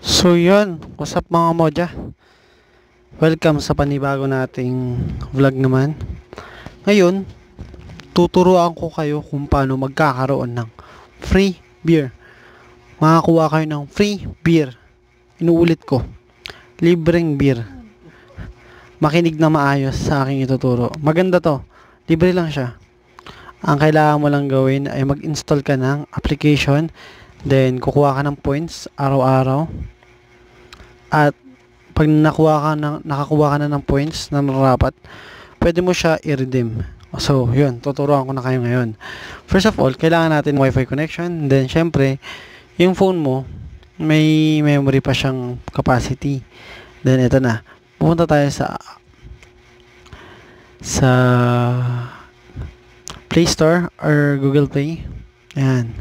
So yun, what's up mga modya? Welcome sa panibago nating vlog naman. Ngayon, tuturuan ko kayo kung paano magkakaroon ng free beer. Makakuha kayo ng free beer. Inuulit ko, libreng beer. Makinig na maayos sa aking ituturo. Maganda to, libre lang siya. Ang kailangan mo lang gawin ay mag-install ka ng application. Then, kukuha ka ng points araw-araw. At pag nakakuha ka na ng points na narapat, pwede mo siya i-redeem. So, yun, tuturuan ko na kayo ngayon. First of all, kailangan natin Wi-Fi connection. Then, syempre, yung phone mo, may memory pa siyang capacity. Then, ito na. Pumunta tayo sa Play Store or Google Play. Ayan.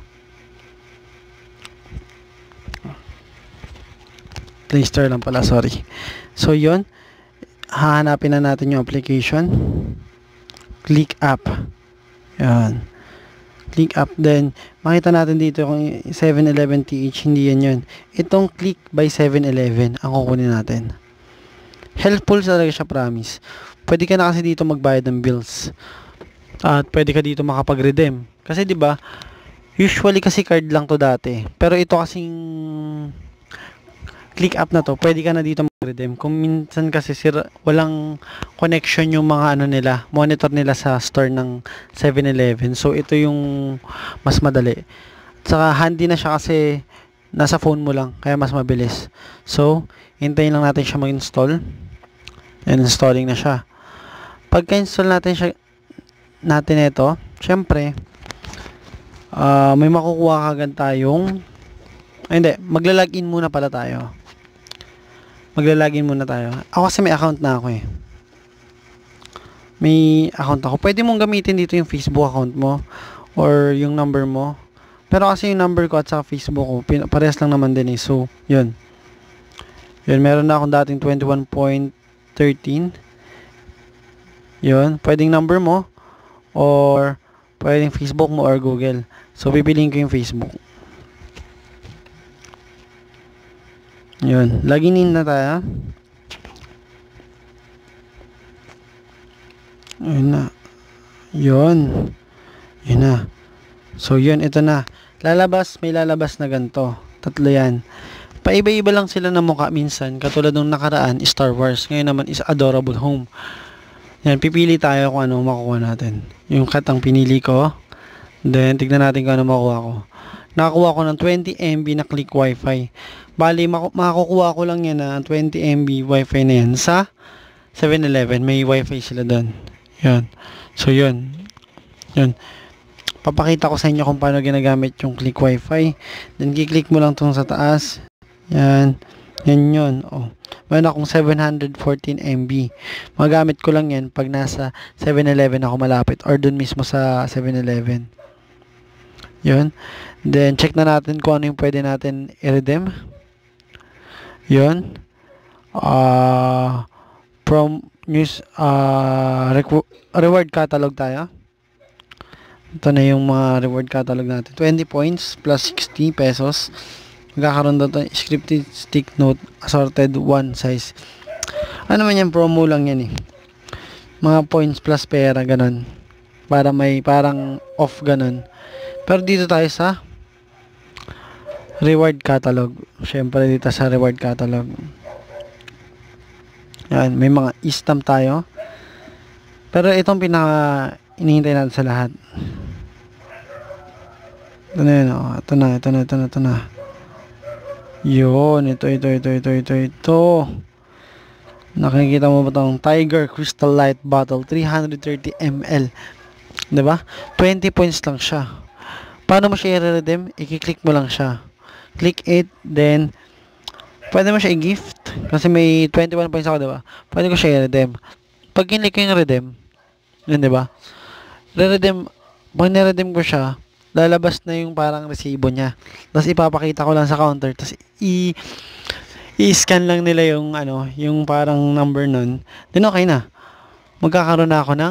Play Store lang pala, sorry. So, yun. Hahanapin na natin yung application. Click app. Yan. Click app. Then, makita natin dito kung 7-Eleven TH. Hindi yan yun. Itong click by 7-Eleven ang kukunin natin. Helpful talaga siya, promise. Pwede ka na kasi dito magbayad ng bills. At pwede ka dito makapag-redeem. Kasi 'di ba, usually kasi card lang to dati. Pero ito kasing click app na to, pwede ka na dito mag-redeem. Kung minsan kasi walang connection yung mga monitor nila sa store ng 7-Eleven. So ito yung mas madali. At saka handy na siya kasi nasa phone mo lang, kaya mas mabilis. So, hintayin lang natin siya mag-install. And installing na siya. Pagka-install natin ito, syempre, may makukuha kagad tayong, magla-login muna pala tayo. Magla-login muna tayo. Ako kasi may account na ako eh. May account ako. Pwede mong gamitin dito yung Facebook account mo or yung number mo. Pero kasi yung number ko at sa Facebook ko, parehas lang naman din eh. So, yun. Yun, meron na akong dating 21.13. Yun, pwedeng number mo or pwedeng Facebook mo or Google. So, pipiliin ko yung Facebook. Yun, login in na tayo. Yun na. Yun. Yun na. So, yun, ito na. May lalabas na ganito. Tatlo yan. Paiba-iba lang sila ng mukha minsan. Katulad nung nakaraan, Star Wars. Ngayon naman is Adorable Home. Yan, pipili tayo kung ano makuha natin. Yung katang pinili ko. Then, tignan natin kung ano makuha ko. Nakakuha ko ng 20 MB na click Wi-Fi. Bali, makakukuha ko lang yan na 20 MB Wi-Fi na yan sa 7-Eleven. May Wi-Fi sila doon. Yan. So, yun. Yun. Papakita ko sa inyo kung paano ginagamit yung click Wi-Fi. Then, kiklik mo lang itong sa taas. Yan. Yan yun. Oh. Mayroon akong 714 MB. Magamit ko lang yan pag nasa 7-Eleven ako malapit or dun mismo sa 7-Eleven. Yun. Then, check na natin kung ano yung pwede natin i-redeem. Yun. From news, reward catalog tayo. Ito na yung mga reward catalog natin. 20 points plus 60 pesos. Magkakaroon daw tayo scripted stick note assorted 1 size. Ano man yan, promo lang yan eh. Mga points plus pera, ganun. Para may parang off, ganun. Pero dito tayo sa reward catalog. Siyempre dito sa reward catalog. Yan, may mga e-stamp tayo. Pero itong pinaka inihintay natin sa lahat. Ito na yun, oh. Ito na. Yun, ito. Nakikita mo ba itong Tiger Crystal Light Bottle 330 ml? Diba? 20 points lang siya. Paano mo siya i-redeem? I-click mo lang siya. Click it, then pwede mo siya i-gift. Kasi may 21 points ako, diba? Pwede ko siya i-redeem. Pag kinlik ko yung redeem, yun, diba? Pag niredeem ko siya, lalabas na yung parang resibo niya. Tapos ipapakita ko lang sa counter. Tapos i-scan lang nila yung yung parang number nun. Then okay na. Magkakaroon na ako ng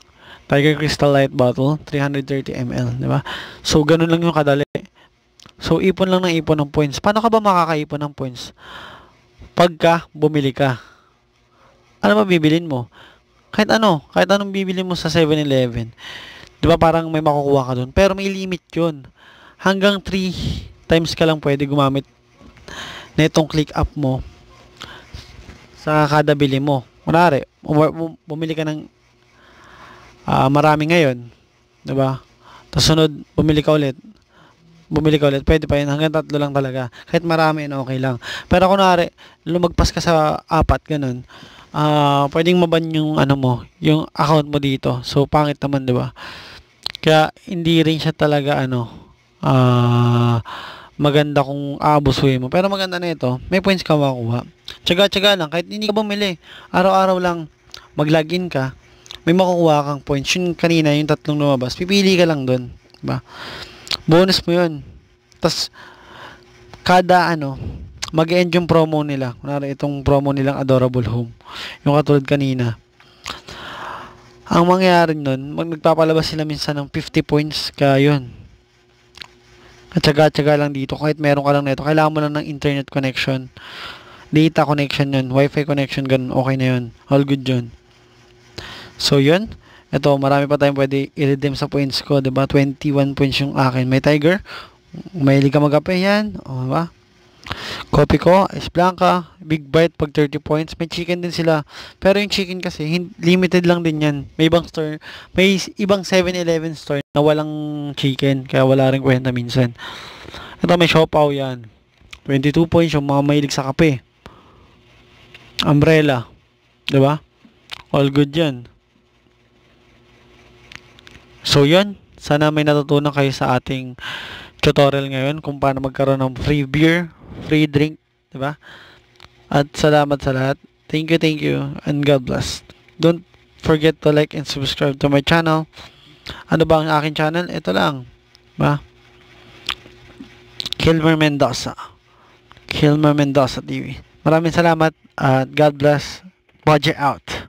Tiger Crystal Light Bottle 330 ml, di ba? So ganun lang yung kadali. So So, ipon lang ng ipon ng points. Paano ka ba makakaipon ng points? Pagka bumili ka. Ano ba bibilin mo? Kahit anong bibili mo sa 7-Eleven. 'Di ba parang may makukuha ka doon, pero may limit 'yun. Hanggang 3 times ka lang pwede gumamit na itong click up mo sa kada bili mo. Kunwari, bumili ka ng marami ngayon, 'di ba? Tapos sunod, bumili ka ulit, pwede pa yun, hanggang 3 lang talaga. Kahit marami, okay lang. Pero kunwari, lumagpas ka sa 4, ganun, pwedeng maban yung yung account mo dito. So, pangit naman, di ba? Kaya, hindi rin siya talaga, maganda kung aabusuhin mo. Pero maganda na ito, may points ka makukuha. Tsaga-tsaga lang, kahit hindi ka bumili, araw-araw lang, mag-login ka, may makukuha kang points. Yung kanina, yung 3 lumabas, pipili ka lang dun, diba? Bonus mo yun. Tapos, kada mag-end yung promo nila. Kunwari, itong promo nilang Adorable Home. Yung katulad kanina. Ang mangyayari nun, nagpapalabas sila minsan ng 50 points. Kaya yun. At tsaga-tsaga lang dito. Kahit meron ka lang nito, kailangan mo lang ng internet connection. Data connection yun. Wi-Fi connection, ganun. Okay na yun. All good yun. So, yun. Ito, marami pa tayong pwede i-redeem sa points ko, 'di ba? 21 points yung akin. May Tiger. May Liga Magape yan. O, diba? Copy ko, Ice Blanca, Big Bite pag 30 points. May chicken din sila. Pero yung chicken kasi, limited lang din yan. May ibang 7-Eleven store na walang chicken. Kaya wala rin kwenta minsan. Ito, may Siopaw yan. 22 points yung mga mahilig sa kape. Umbrella. 'Di ba? All good yan. So, yun. Sana may natutunan kayo sa ating tutorial ngayon kung paano magkaroon ng free beer, free drink, diba? At salamat sa lahat. Thank you, and God bless. Don't forget to like and subscribe to my channel. Ano ba ang aking channel? Ito lang. Diba? Kilmer Mendoza TV. Maraming salamat at God bless. Budget out.